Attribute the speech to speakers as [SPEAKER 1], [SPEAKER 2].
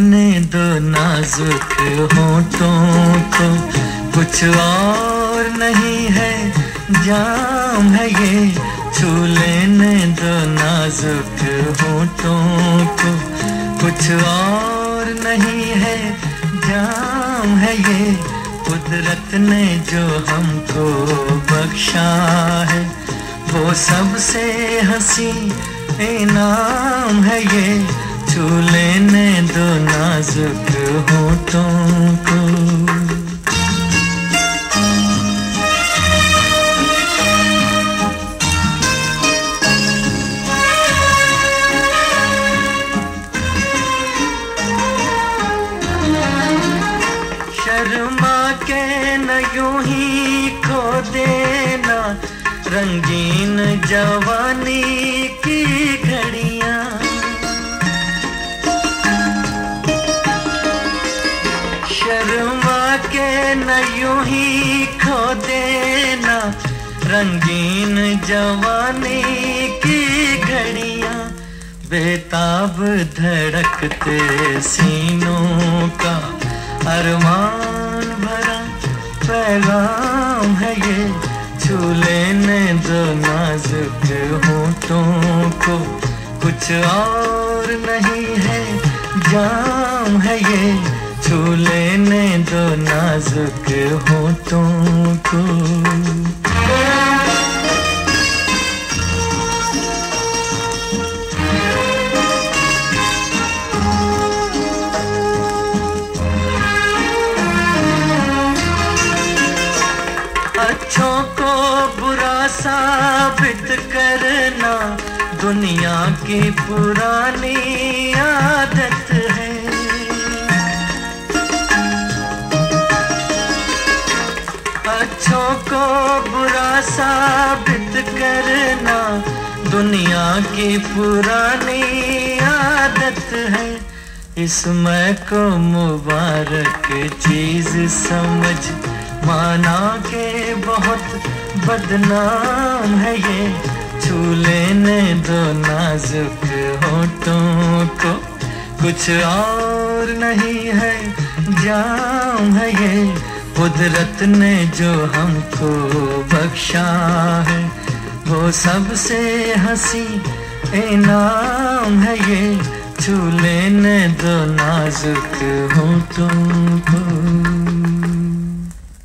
[SPEAKER 1] लेने दो नाजुक होठों को, कुछ और नहीं है जाम है ये, छू लेने दो नाजुक होठों को, कुछ और नहीं है जाम है ये, कुदरत ने जो हमको बख्शा है वो सबसे हंसी इनाम है ये, छू लेने दो नाजुक होठों को। शर्मा के न यूं ही खो देना रंगीन जवानी की घड़ियां, शर्मा के न यूं ही खो देना रंगीन जवानी की घड़ियां, बेताब धड़कते सीनों का अरमान भरा पैगाम है ये, छू लेने दो नाजुक होठों को, कुछ और नहीं है जाम है ये, छू लेने दो नाजुक होठों को। अच्छों को बुरा साबित करना दुनिया की पुरानी आदत है, अच्छों को बुरा साबित करना दुनिया की पुरानी आदत है, इसमें को मुबारक चीज समझ माना के बहुत बदनाम है ये, छू लेने दो नाजुक होठों को, कुछ और नहीं है जाम है ये, कुदरत ने जो हमको बख्शा है वो सबसे हंसी इनाम है ये, छू लेने दो नाजुक होठों को।